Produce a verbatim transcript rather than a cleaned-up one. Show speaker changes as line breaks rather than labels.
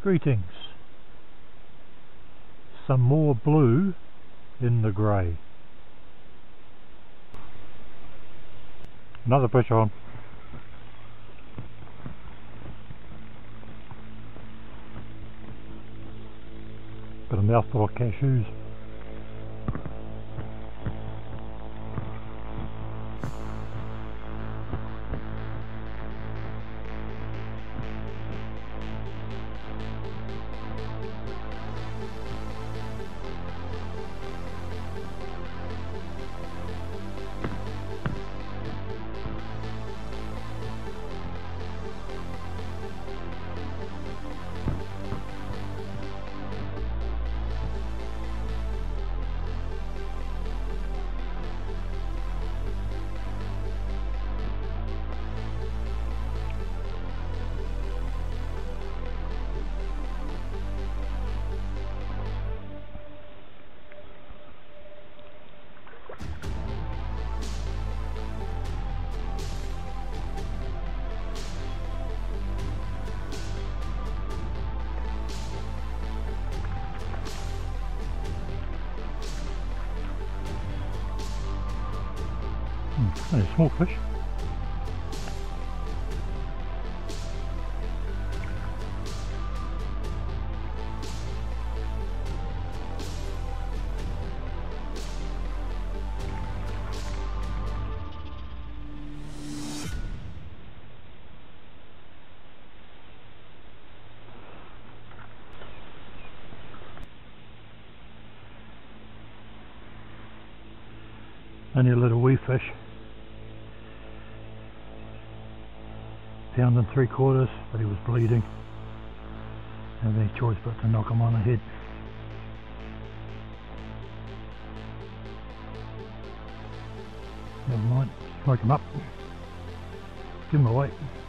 Greetings. Some more blue in the grey. Another push on. Got a mouthful of cashews. Hmm, a small fish. Only a little wee fish. Pound and three quarters, but he was bleeding. And any choice but to knock him on the head. Never mind, smoke him up. Give him away.